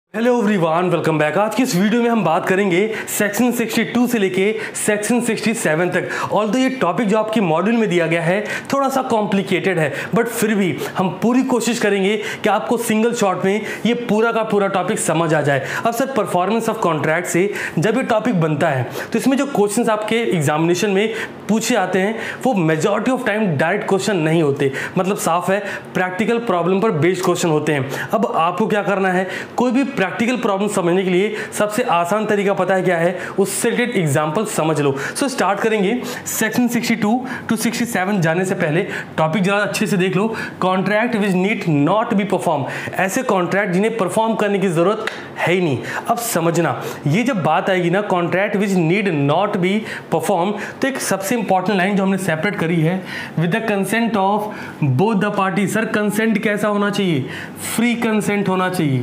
Hello everyone, welcome back. आज की इस वीडियो में हम बात करेंगे सेक्शन 62 से लेके सेक्शन 67 तक। ऑल्दो ये टॉपिक जो आपकी मॉड्यूल में दिया गया है थोड़ा सा कॉम्प्लिकेटेड है, बट फिर भी हम पूरी कोशिश करेंगे कि आपको सिंगल शॉट में ये पूरा का पूरा टॉपिक समझ आ जाए। अब सर, परफॉर्मेंस ऑफ कॉन्ट्रैक्ट से जब ये टॉपिक बनता है तो इसमें जो क्वेश्चंस आपके एग्जामिनेशन में पूछे आते हैं वो majority of time direct question नहीं होते, मतलब साफ है प्रैक्टिकल प्रॉब्लम पर बेस्ड क्वेश्चन होते हैं। अब आपको क्या करना है, कोई भी प्रैक्टिकल प्रॉब्लम समझने के लिए सबसे आसान तरीका पता है क्या है, उससे रिलेटेड एग्जांपल समझ लो। सो स्टार्ट करेंगे। सेक्शन 62 टू 67 जाने से पहले टॉपिक जरा अच्छे से देख लो। Contract which need not be perform, ऐसे कॉन्ट्रैक्ट जिन्हें परफॉर्म करने की जरूरत है ही नहीं। अब समझना, ये जब बात आएगी ना contract which need not be perform, तो एक सबसे इंपॉर्टेंट लाइन जो हमने सेपरेट करी है, with the consent of both the party. Sir consent कैसा होना चाहिए? फ्री कंसेंट होना चाहिए।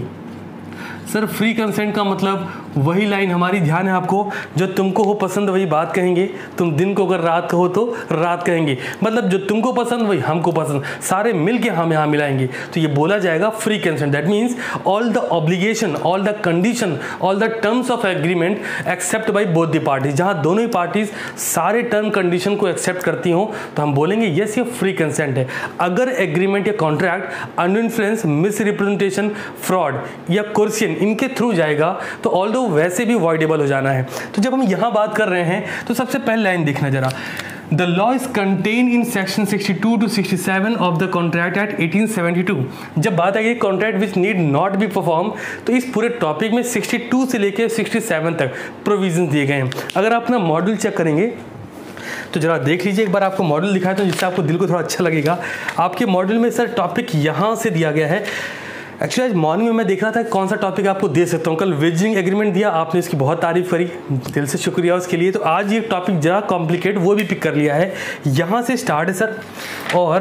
सर फ्री कंसेंट का मतलब वही लाइन हमारी, ध्यान है आपको, जो तुमको हो पसंद वही बात कहेंगे, तुम दिन को अगर रात कहो तो रात कहेंगे, मतलब जो तुमको पसंद वही हमको पसंद, सारे मिल के हम यहाँ मिलाएंगे, तो ये बोला जाएगा free consent. That means all the obligation, all the condition, all the terms of agreement accept by both the parties. जहाँ दोनों ही पार्टीज सारे टर्म कंडीशन को एक्सेप्ट करती हो तो हम बोलेंगे यस ये फ्री कंसेंट है। अगर एग्रीमेंट या contract under influence, misrepresentation, fraud या कोर्सियन इनके थ्रू जाएगा तो ऑल्दो वैसे भी वॉइडेबल हो जाना है। तो जब हम यहाँ बात कर रहे हैं तो सबसे पहले लाइन देखना जरा। The law is contained in section 62 to 67 of the Contract Act 1872। जब बात आएगी contract which need not be perform, तो इस पूरे टॉपिक में 62 से लेकर 67 तक प्रोविजन दिए गए हैं। अगर आप अपना मॉड्यूल चेक करेंगे तो जरा देख लीजिए, एक बार आपको मॉड्यूल दिखाया तो जिससे आपको दिल को थोड़ा अच्छा लगेगा। आपके मॉड्यूल में सर टॉपिक यहाँ से दिया गया है। एक्चुअली आज मॉर्निंग में मैं देख रहा था कौन सा टॉपिक आपको दे सकता हूँ। कल वेजिंग एग्रीमेंट दिया, आपने इसकी बहुत तारीफ करी, दिल से शुक्रिया उसके लिए। तो आज ये टॉपिक जरा कॉम्प्लिकेट वो भी पिक कर लिया है। यहाँ से स्टार्ट है सर और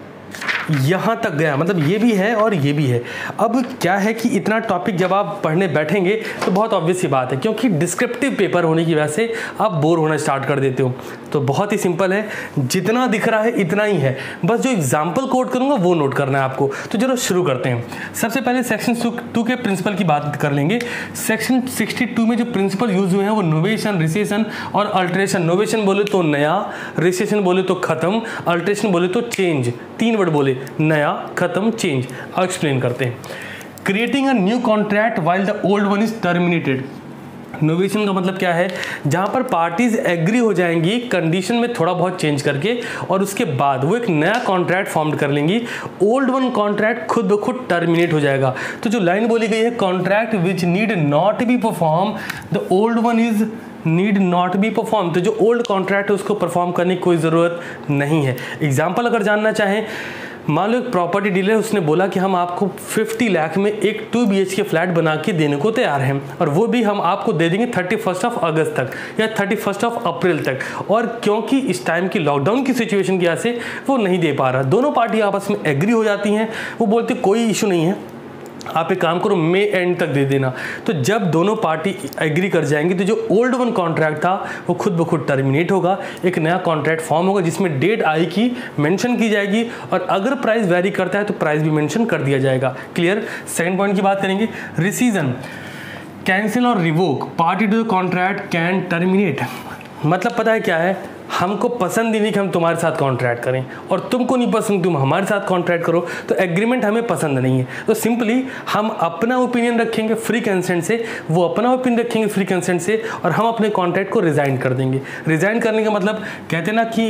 यहाँ तक गया, मतलब ये भी है और ये भी है। अब क्या है कि इतना टॉपिक जब आप पढ़ने बैठेंगे तो बहुत ऑब्वियस सी बात है, क्योंकि डिस्क्रिप्टिव पेपर होने की वजह से आप बोर होना स्टार्ट कर देते हो। तो बहुत ही सिंपल है, जितना दिख रहा है इतना ही है, बस जो एग्जाम्पल कोट करूँगा वो नोट करना है आपको। तो चलो शुरू करते हैं। सबसे पहले सेक्शन 2 के प्रिंसिपल की बात कर लेंगे। सेक्शन 62 में जो प्रिंसिपल यूज हुए हैं वो नोवेशन, रिसेशन और अल्ट्रेशन। नोवेशन बोले तो नया, रिसेशन बोले तो खत्म, अल्ट्रेशन बोले तो चेंज। 3 वर्ड बोले, नया, खत्म, चेंज। अब एक्सप्लेन करते हैं। Creating a new contract while the old one is terminated. Novation का मतलब क्या है, जहां पर पार्टीज एग्री हो जाएंगी कंडीशन में थोड़ा बहुत चेंज करके और उसके बाद वो एक नया कॉन्ट्रैक्ट फॉर्म कर लेंगी, ओल्ड वन कॉन्ट्रैक्ट खुद ब खुद टर्मिनेट हो जाएगा। तो जो लाइन बोली गई है, contract which need not be perform, the old one is need not be perform. तो जो ओल्ड कॉन्ट्रैक्ट है उसको परफॉर्म करने की कोई ज़रूरत नहीं है। एग्जाम्पल अगर जानना चाहें, मान लो एक प्रॉपर्टी डीलर, उसने बोला कि हम आपको 50 लाख में एक 2 BHK फ्लैट बना के देने को तैयार हैं, और वो भी हम आपको दे देंगे 31 अगस्त तक या 31 अप्रैल तक। और क्योंकि इस टाइम की लॉकडाउन की सिचुएशन की वजह से वो नहीं दे पा रहा, दोनों पार्टी आपस में एग्री हो जाती हैं। वो बोलते कोई इशू नहीं है, आप एक काम करो मई एंड तक दे देना। तो जब दोनों पार्टी एग्री कर जाएंगी तो जो ओल्ड वन कॉन्ट्रैक्ट था वो खुद ब खुद टर्मिनेट होगा, एक नया कॉन्ट्रैक्ट फॉर्म होगा जिसमें डेट आई की मेंशन की जाएगी, और अगर प्राइस वेरी करता है तो प्राइस भी मेंशन कर दिया जाएगा। क्लियर। सेकंड पॉइंट की बात करेंगे, रिसीजन, कैंसिल और revoke party to the contract can terminate. मतलब पता है क्या है, हमको पसंद ही नहीं कि हम तुम्हारे साथ कॉन्ट्रैक्ट करें, और तुमको नहीं पसंद तुम हमारे साथ कॉन्ट्रैक्ट करो, तो एग्रीमेंट हमें पसंद नहीं है। तो सिंपली हम अपना ओपिनियन रखेंगे फ्री कंसेंट से, वो अपना ओपिनियन रखेंगे फ्री कंसेंट से, और हम अपने कॉन्ट्रैक्ट को रिजाइन कर देंगे। रिजाइन करने का मतलब कहते हैं ना कि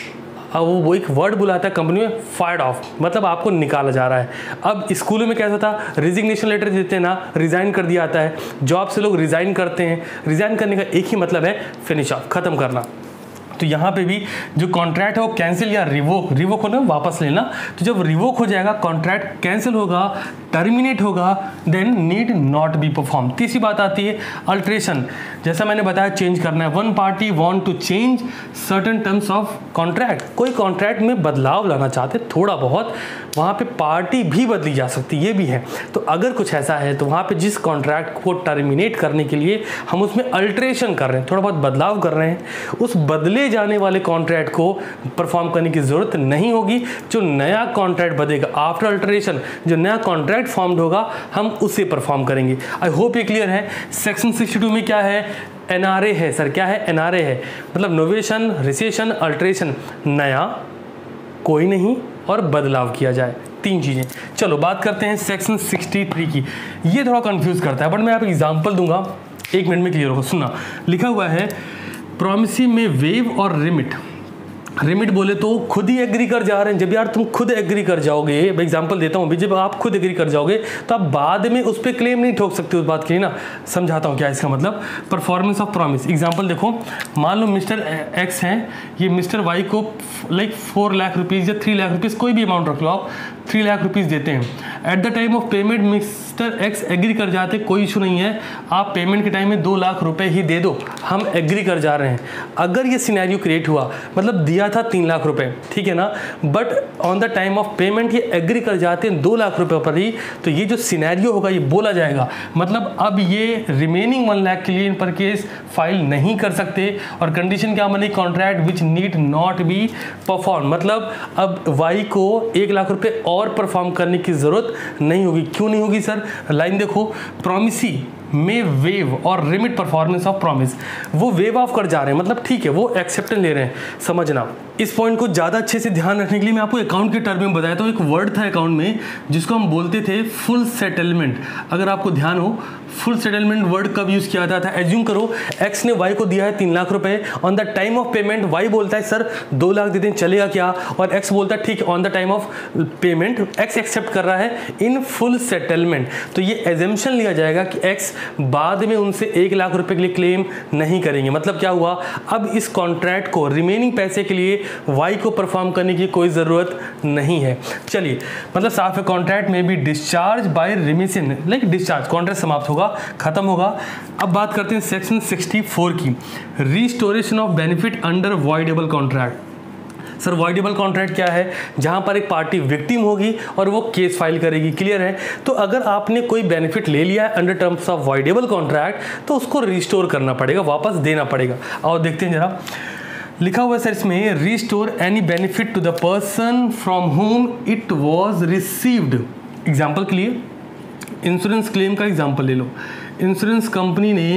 वो एक वर्ड बुलाता है कंपनी में, फायर्ड ऑफ, मतलब आपको निकाला जा रहा है। अब स्कूलों में कैसा था, रिजिग्नेशन लेटर देते हैं ना, रिजाइन कर दिया जाता है। जॉब से लोग रिजाइन करते हैं, रिजाइन करने का एक ही मतलब है फिनिश ऑफ, खत्म करना। तो यहाँ पे भी जो कॉन्ट्रैक्ट है वो कैंसिल या रिवोक, रिवोक होना वापस लेना। तो जब रिवोक हो जाएगा, कॉन्ट्रैक्ट कैंसिल होगा, टर्मिनेट होगा, then need not be perform. तीसरी बात आती है अल्ट्रेशन। जैसा मैंने बताया चेंज करना है, one party want to change certain terms of contract. कोई कॉन्ट्रैक्ट में बदलाव लाना चाहते थोड़ा बहुत, वहाँ पे पार्टी भी बदली जा सकती, ये भी है। तो अगर कुछ ऐसा है तो वहाँ पे जिस कॉन्ट्रैक्ट को टर्मिनेट करने के लिए हम उसमें अल्ट्रेशन कर रहे हैं, थोड़ा बहुत बदलाव कर रहे हैं, उस बदले बदले जाने वाले कॉन्ट्रैक्ट को परफॉर्म करने की ज़रूरत नहीं होगी। जो नया कॉन्ट्रैक्ट बनेगा आफ्टर अल्टरेशन, जो नया कॉन्ट्रैक्ट फॉर्म्ड होगा हम उसे परफॉर्म करेंगे। आई होप ये क्लियर है। सेक्शन 62 में क्या है? एनआरए है सर। क्या है? एनआरए है, मतलब नोवेशन, रिसेशन, अल्टरेशन, नया, कोई नहीं और बदलाव किया जाए, 3 चीज़ें। चलो बात करते हैं सेक्शन 63 की। ये थोड़ा कंफ्यूज करता है बट मैं आप एग्जांपल दूंगा, 1 मिनट में क्लियर होगा। सुनना, लिखा हुआ है प्रॉमिसी में वेव और रिमिट। रिमिट बोले तो खुद ही एग्री कर जा रहे हैं। जब यार तुम खुद एग्री कर जाओगे, मैं एग्जांपल देता हूँ, जब आप खुद एग्री कर जाओगे तो आप बाद में उस पर क्लेम नहीं ठोक सकते उस बात के लिए ना। समझाता हूँ क्या इसका मतलब। परफॉर्मेंस ऑफ प्रॉमिस, एग्जांपल देखो, मान लो मिस्टर एक्स हैं, ये मिस्टर वाई को लाइक 4 लाख रुपीज़ या 3 लाख रुपीज़, कोई भी अमाउंट रख लो आप, 3 लाख रुपीज़ देते हैं। At the time of payment mister X agree कर जाते, कोई इशू नहीं है, आप पेमेंट के टाइम में 2 लाख रुपए ही दे दो, हम एग्री कर जा रहे हैं। अगर ये सिनेरियो क्रिएट हुआ, मतलब दिया था 3 लाख रुपए, ठीक है ना, but on the time of payment ये एग्री कर जाते हैं 2 लाख रुपए पर ही, तो ये जो सिनेरियो होगा ये बोला जाएगा। मतलब अब ये रिमेनिंग 1 लाख के लिए इन पर केस फाइल नहीं कर सकते। और कंडीशन क्या बनी? Contract which need not be perform, मतलब अब वाई को 1 लाख रुपए और परफॉर्म करने की जरूरत नहीं होगी। क्यों नहीं होगी सर? लाइन देखो, प्रॉमिसी में वेव और रिमिट परफॉर्मेंस ऑफ प्रॉमिस, वो वेव ऑफ कर जा रहे हैं, मतलब ठीक है वो एक्सेप्टेंस ले रहे हैं। समझना, इस पॉइंट को ज़्यादा अच्छे से ध्यान रखने के लिए मैं आपको अकाउंट के टर्म में बताया था। एक वर्ड था अकाउंट में जिसको हम बोलते थे फुल सेटलमेंट। अगर आपको ध्यान हो, फुल सेटलमेंट वर्ड कब यूज़ किया जाता था? एज्यूम करो एक्स ने वाई को दिया है 3 लाख रुपए, on the time of payment Y बोलता है सर 2 लाख दे दें, चलेगा क्या? और एक्स बोलता है ठीक है, on the time of payment X accept कर रहा है इन फुल सेटलमेंट। तो ये एजम्पशन लिया जाएगा कि एक्स बाद में उनसे 1 लाख रुपए के लिए क्लेम नहीं करेंगे। मतलब क्या हुआ? अब इस कॉन्ट्रैक्ट को रिमेनिंग पैसे के लिए वाई को परफॉर्म करने की कोई ज़रूरत नहीं है। चलिए, मतलब साफ है, कॉन्ट्रैक्ट में भी discharge by remission, like discharge, contract समाप्त होगा, खत्म होगा। अब बात करते हैं सेक्शन 64 की, restoration of benefit under voidable contract. Sir voidable contract क्या है? जहां पर एक पार्टी विक्टिम होगी और वो केस फाइल करेगी। क्लियर है? तो अगर आपने कोई बेनिफिट ले लिया है under terms of voidable contract तो उसको रिस्टोर करना पड़ेगा, वापस देना पड़ेगा। और देखते हैं जरा, लिखा हुआ है सर इसमें, restore any benefit to the person from whom it was received. Example के लिए इंश्योरेंस क्लेम का एग्जाम्पल ले लो। इंश्योरेंस कंपनी ने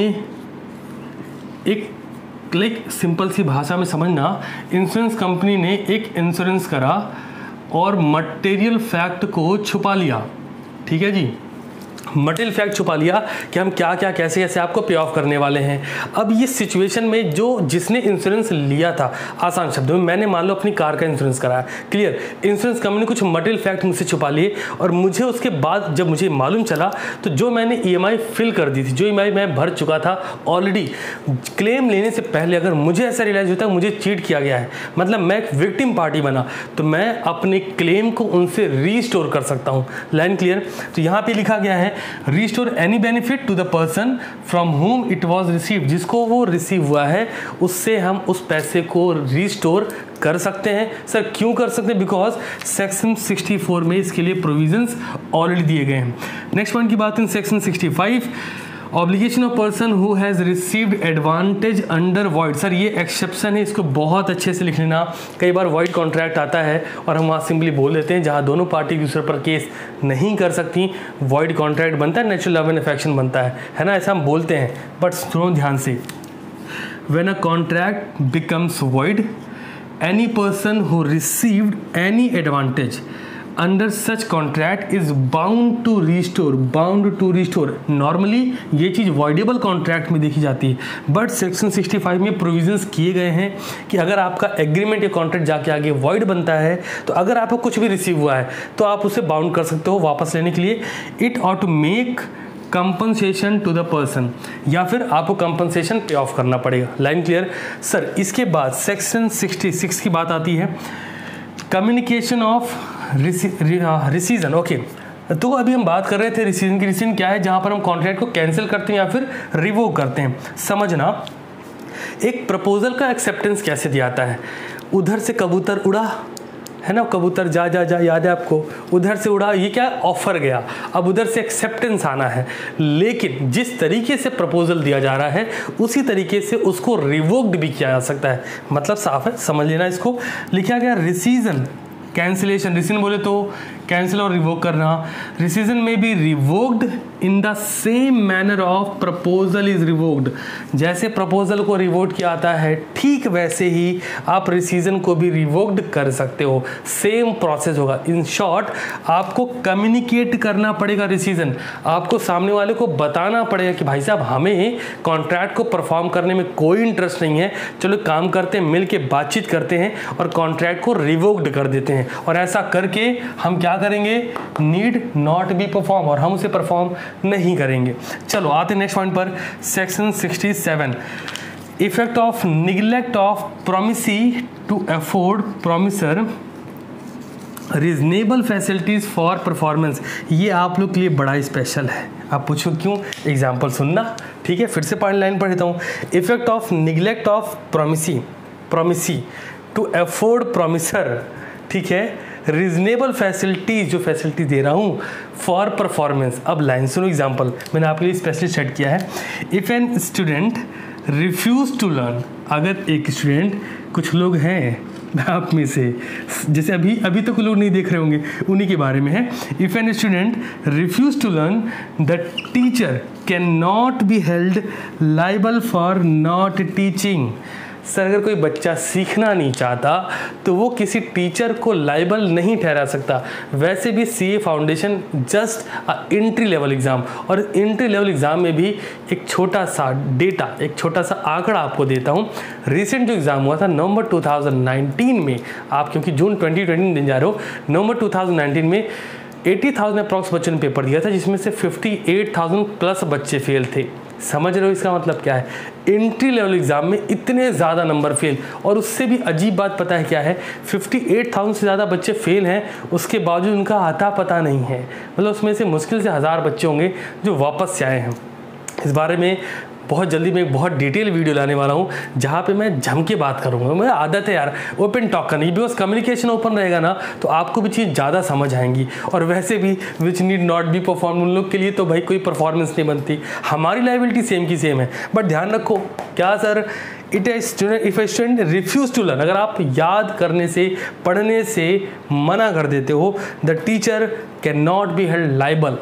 एक, लाइक सिंपल सी भाषा में समझना, इंश्योरेंस कंपनी ने एक इंश्योरेंस करा और मटेरियल फैक्ट को छुपा लिया। ठीक है जी, मटेरियल फैक्ट छुपा लिया कि हम क्या क्या कैसे कैसे आपको पे ऑफ करने वाले हैं। अब ये सिचुएशन में जो जिसने इंश्योरेंस लिया था, आसान शब्दों में मैंने मान लो अपनी कार का इंश्योरेंस कराया, क्लियर, इंश्योरेंस कंपनी कुछ मटेरियल फैक्ट मुझसे छुपा लिए और मुझे उसके बाद जब मुझे मालूम चला तो जो मैंने EMI फिल कर दी थी, जो EMI मैं भर चुका था ऑलरेडी, क्लेम लेने से पहले अगर मुझे ऐसा रियलाइज होता है मुझे चीट किया गया है, मतलब मैं एक विक्टिम पार्टी बना, तो मैं अपने क्लेम को उनसे रीस्टोर कर सकता हूँ। Line clear? तो यहाँ पे लिखा गया है restore any benefit to the person from whom it was received, जिसको वो रिसीव हुआ है उससे हम उस पैसे को रिस्टोर कर सकते हैं। सर क्यों कर सकते हैं? बिकॉज सेक्शन 64 में इसके लिए प्रोविजंस ऑलरेडी दिए गए हैं। नेक्स्ट पॉइंट की बात है section 65, obligation of person who has received advantage under void. Sir ये एक्सेप्शन है, इसको बहुत अच्छे से लिख लेना। कई बार वॉइड कॉन्ट्रैक्ट आता है और हम वहाँ सिंपली बोल देते हैं जहाँ दोनों पार्टी एक दूसरे पर केस नहीं कर सकती, वॉइड कॉन्ट्रैक्ट बनता है, नेचुरल लव एंड अफेक्शन बनता है ना, ऐसा हम बोलते हैं। बट सुनो ध्यान से, when a contract becomes void, any person who received any advantage under such contract is bound to restore. Normally ये चीज़ वॉइडेबल कॉन्ट्रैक्ट में देखी जाती है, बट सेक्शन 65 में प्रोविजंस किए गए हैं कि अगर आपका एग्रीमेंट या कॉन्ट्रैक्ट जाके आगे वॉइड बनता है तो अगर आपको कुछ भी रिसीव हुआ है तो आप उसे बाउंड कर सकते हो वापस लेने के लिए। It ought to make compensation to the person, या फिर आपको कंपनसेशन पे ऑफ करना पड़ेगा। Line clear? सर इसके बाद सेक्शन 66 की बात आती है, कम्युनिकेशन ऑफ रिसीजन। ओके, तो अभी हम बात कर रहे थे रिसीजन की। रिसीजन क्या है? जहां पर हम कॉन्ट्रैक्ट को कैंसिल करते हैं या फिर रिवोक करते हैं। समझना, एक प्रपोजल का एक्सेप्टेंस कैसे दिया जाता है? उधर से कबूतर उड़ा, है ना, कबूतर जा जा जा, याद है आपको, उधर से उड़ा, ये क्या ऑफर गया, अब उधर से एक्सेप्टेंस आना है। लेकिन जिस तरीके से प्रपोजल दिया जा रहा है उसी तरीके से उसको रिवोक्ड भी किया जा सकता है। मतलब साफ है, समझ लेना इसको। लिखा गया रिसीजन, कैंसिलेशन, रिसीजन बोले तो कैंसिल और रिवोक करना। रिसीजन में be revoked in the same manner of proposal is revoked. जैसे प्रपोजल को रिवोक किया जाता है ठीक वैसे ही आप रिसीजन को भी रिवोक्ड कर सकते हो, सेम प्रोसेस होगा। इन शॉर्ट आपको कम्युनिकेट करना पड़ेगा रिसीजन, आपको सामने वाले को बताना पड़ेगा कि भाई साहब हमें कॉन्ट्रैक्ट को परफॉर्म करने में कोई इंटरेस्ट नहीं है, चलो काम करते हैं, मिल के बातचीत करते हैं और कॉन्ट्रैक्ट को रिवोक्ड कर देते हैं। और ऐसा करके हम क्या करेंगे, नीड नॉट बी परफॉर्म, और हम उसे परफॉर्म नहीं करेंगे। चलो आते नेक्स्ट पॉइंट पर, section 67, effect of neglect of promisee to afford promisor reasonable facilities for performance. ये आप लोग के लिए बड़ा स्पेशल है। आप पूछो क्यों, एग्जाम्पल सुनना, ठीक है। फिर से पॉइंट लाइन पढ़ देता हूँ। Effect of neglect of promisee to afford promisor, ठीक है, रीजनेबल फैसिलिटीज, जो फैसिलिटी दे रहा हूँ फॉर परफॉर्मेंस। अब लाइन सुनो, एग्जाम्पल मैंने आपके लिए स्पेशली सेट किया है। If an student refuse to learn, अगर एक स्टूडेंट, कुछ लोग हैं आप में से, जैसे अभी तो कुछ लोग नहीं देख रहे होंगे, उन्हीं के बारे में है। If an student refuse to learn, the teacher can not be held liable for not teaching. Sir अगर कोई बच्चा सीखना नहीं चाहता तो वो किसी टीचर को लाइबल नहीं ठहरा सकता। वैसे भी CA foundation just entry level exam, और एंट्री लेवल एग्ज़ाम में भी एक छोटा सा डेटा, एक छोटा सा आंकड़ा आपको देता हूँ। रिसेंट जो एग्ज़ाम हुआ था नवंबर 2019 में, आप क्योंकि जून 2020 दिन जा रहे हो, नवंबर 2019 में 80,000 अप्रॉक्स बच्चों ने पेपर दिया था, जिसमें से 58,000 प्लस बच्चे फेल थे। समझ रहे हो इसका मतलब क्या है, एंट्री लेवल एग्जाम में इतने ज़्यादा नंबर फेल। और उससे भी अजीब बात पता है क्या है, 58,000 से ज़्यादा बच्चे फेल हैं, उसके बावजूद उनका आता पता नहीं है। मतलब उसमें से मुश्किल से 1000 बच्चे होंगे जो वापस से आए हैं। इस बारे में बहुत जल्दी मैं एक बहुत डिटेल वीडियो लाने वाला हूँ जहाँ पे मैं जम के बात करूँगा। मुझे आदत है यार ओपन टॉक करने की, बिकॉज कम्युनिकेशन ओपन रहेगा ना तो आपको भी चीज़ ज़्यादा समझ आएंगी। और वैसे भी which need not be perform, उन लोग के लिए तो भाई कोई परफॉर्मेंस नहीं बनती, हमारी लाइबिलिटी सेम की सेम है। बट ध्यान रखो क्या sir, it a student, if a student refuse to learn, अगर आप याद करने से, पढ़ने से मना कर देते हो, the teacher can not be held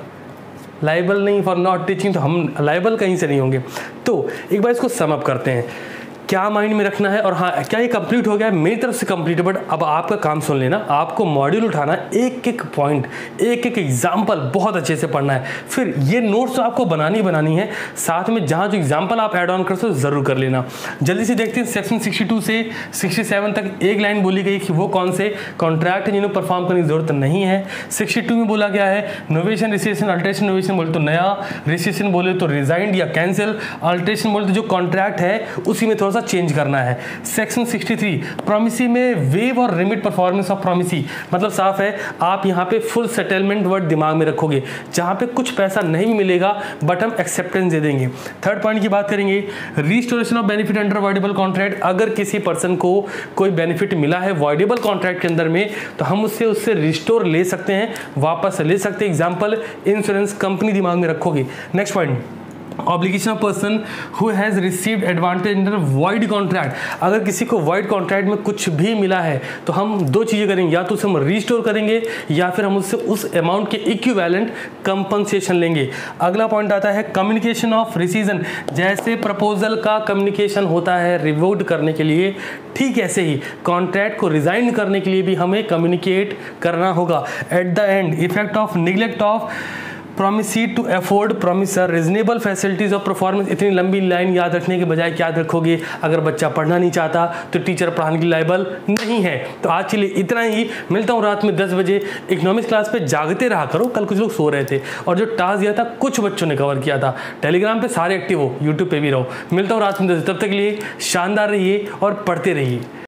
liable नहीं फॉर नॉट टीचिंग, तो हम लाइबल कहीं से नहीं होंगे। तो एक बार इसको सम अप करते हैं, क्या माइंड में रखना है। और हाँ, क्या ये कंप्लीट हो गया? मेरी तरफ से कंप्लीट है, बट अब आपका काम सुन लेना, आपको मॉड्यूल उठाना, एक एक पॉइंट, एक एक एग्जाम्पल बहुत अच्छे से पढ़ना है। फिर ये नोट्स तो आपको बनानी है, साथ में जहाँ जो एग्जाम्पल आप ऐड ऑन कर सकते ज़रूर कर लेना। जल्दी से देखते हैं, सेक्शन 62 से 67 तक एक लाइन बोली गई कि वो कौन से कॉन्ट्रैक्ट है जिन्हें परफॉर्म करने की जरूरत नहीं है। 62 में बोला गया है नोवेशन, रिसेशन, अल्ट्रेशन। नोवेशन बोले तो नया, रिसेशन बोले तो रिजाइंड या कैंसिल, अल्ट्रेशन बोले तो जो कॉन्ट्रैक्ट है उसी में थोड़ा चेंज करना है। सेक्शन 63 प्रोमिसी में वेव और रिमिट परफॉर्मेंस ऑफ प्रोमिसी, मतलब साफ है आप यहाँ पे फुल सेटलमेंट वर्ड दिमाग में रखोगे, जहाँ पे कुछ पैसा नहीं मिलेगा बट हम एक्सेप्टेंस दे देंगे। थर्ड पॉइंट की बात करेंगे, restoration of benefit under voidable contract. अगर किसी पर्सन को कोई बेनिफिट मिला है वॉइडेबल कॉन्ट्रैक्ट के अंदर में तो हम उससे रिस्टोर ले सकते हैं, वापस ले सकते हैं। एग्जाम्पल इंश्योरेंस कंपनी दिमाग में रखोगे। Next point, obligation of person who has received advantage under void contract. अगर किसी को वॉइड कॉन्ट्रैक्ट में कुछ भी मिला है तो हम दो चीज़ें करेंगे, या तो उसे हम रिस्टोर करेंगे या फिर हम उससे उस अमाउंट के इक्विवेलेंट कंपनसेशन लेंगे। अगला पॉइंट आता है कम्युनिकेशन ऑफ रिसीजन। जैसे प्रपोजल का कम्युनिकेशन होता है रिवोक्ड करने के लिए, ठीक ऐसे ही कॉन्ट्रैक्ट को रिजाइन करने के लिए भी हमें कम्युनिकेट करना होगा। At the end, effect of neglect of promisee to afford promisor reasonable facilities of performance. इतनी लंबी लाइन याद रखने के बजाय क्या रखोगे, अगर बच्चा पढ़ना नहीं चाहता तो टीचर पढ़ाने के लिए लायबल नहीं है। तो आज के लिए इतना ही, मिलता हूँ रात में 10 बजे। इकोनॉमिक्स क्लास पे जागते रहा करो, कल कुछ लोग सो रहे थे और जो टास्क दिया था कुछ बच्चों ने कवर किया था। टेलीग्राम पे सारे एक्टिव हो, यूट्यूब पे भी रहो। मिलता हूँ रात में 10 बजे, तब तक के लिए शानदार रहिए और पढ़ते रहिए।